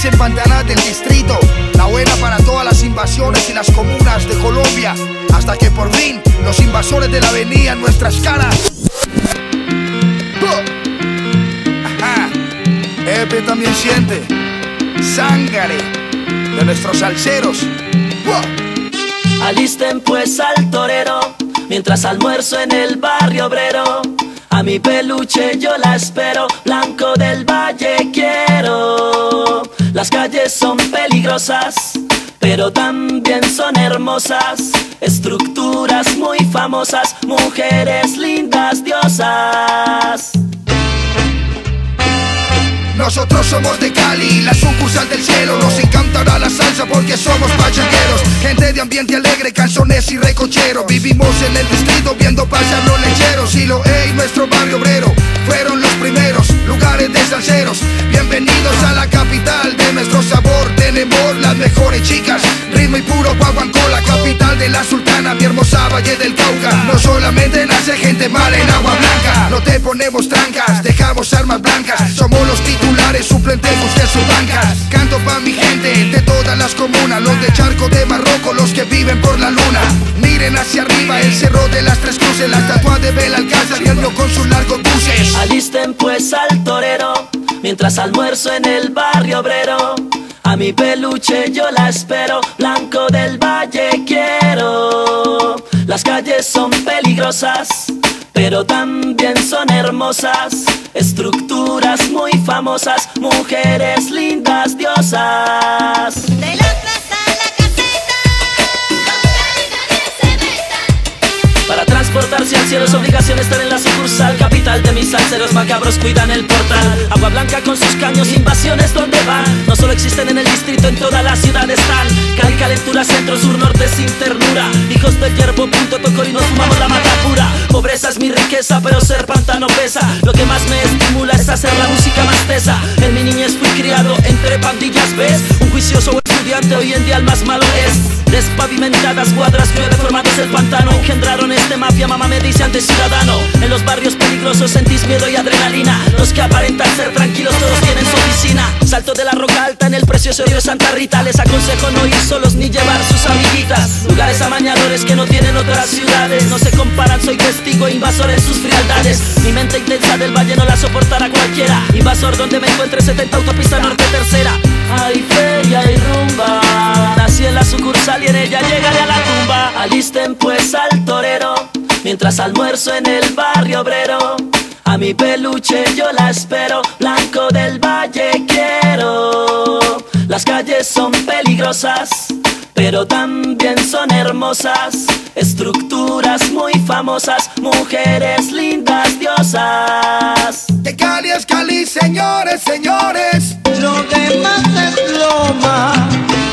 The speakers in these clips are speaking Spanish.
calles empantanadas del distrito, la buena para todas las invasiones y las comunas de Colombia, hasta que por fin los invasores de la avenida en nuestras caras. Ajá. Epe también siente sangre de nuestros salseros. Alisten pues al torero, mientras almuerzo en el barrio obrero. A mi peluche yo la espero, Blanco del Valle quiero. Las calles son peligrosas, pero también son hermosas. Estructuras muy famosas, mujeres lindas, diosas. Nosotros somos de Cali, la sucursal del cielo. Nos encantará la salsa porque somos pachangueros. Gente de ambiente alegre, canzones y recocheros. Vivimos en el distrito viendo pasar los lecheros. Y lo y nuestro barrio obrero fueron los primeros lugares de salseros. Bienvenidos a la capital de nuestro sabor. Tenemos las mejores chicas, ritmo y puro Guaguancó, la capital de la sultana, mi hermosa Valle del Cauca. No solamente nace gente mala en Agua Blanca, no te ponemos trancas, dejamos armas blancas. Somos los titulares, suplentemos de sus bancas. Canto pa' mi gente de todas las comunas, los de Charco de Marruecos, los que viven por la luna. Miren hacia arriba el cerro de las Tres Cruces, la estatua de Belalcázar y el mío con sus largos buses. Alisten pues al torero, mientras almuerzo en el barrio obrero. A mi peluche yo la espero, Blanco del Valle quiero. Las calles son peligrosas, pero también son hermosas. Estructuras muy famosas, mujeres lindas, diosas. De la plaza a la caseta, con calidad se meta. Para transportarse al cielo es obligación estar en la sucursal. Capital de mis salseros macabros cuidan el portal. Agua Blanca con sus caños, invasiones donde van. No solo existen en el distrito, en toda la ciudad están. Cali, calentura, centro, sur, norte sin ternura. Hijos del hierbo, punto, tocorino, fumamos la mata pura. Pobreza es mi riqueza, pero ser pantano pesa. Lo que más me estimula es hacer la música más tesa. En mi niñez fui criado entre pandillas, ¿ves? Un juicioso estudiante, hoy en día el más malo es. Despavimentadas cuadras, 9 formatos el pantano. Engendraron este mafia, mamá me dice antes ciudadano. En los barrios peligrosos sentís miedo y adrenalina. Los que aparentan ser tranquilos todos tienen su oficina. Salto de la roca alta en el precioso río de Santa Rita. Les aconsejo no ir solos ni llevar sus amiguitas. Lugares amañadores que no tienen otras ciudades. No se comparan, soy testigo invasor en sus frialdades. Mi mente intensa del valle no la soportará cualquiera. Invasor donde me encuentre, 70 autopista norte tercera. Hay feria y rumba, nací en la sucursal y en ella llegaré a la tumba. Alisten pues al torero, mientras almuerzo en el barrio obrero. A mi peluche yo la espero, Blanco del Valle quiero. Las calles son peligrosas, pero también son hermosas. Estructuras muy famosas, mujeres lindas, diosas. De Cali es Cali, señores, señores. Lo demás es loma.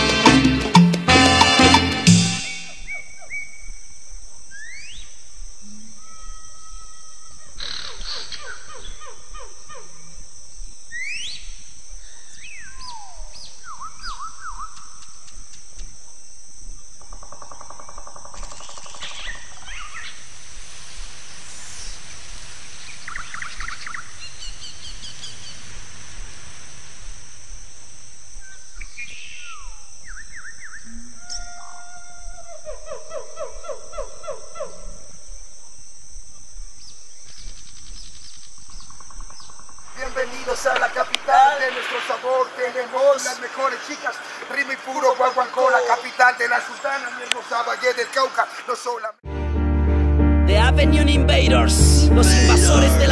Bienvenidos a la capital de nuestro sabor. Tenemos las mejores chicas, ritmo y puro Guaguancó, la capital de la sultana, mi hermosa Valle del Cauca. No solamente The Avenue Invaders, los invasores de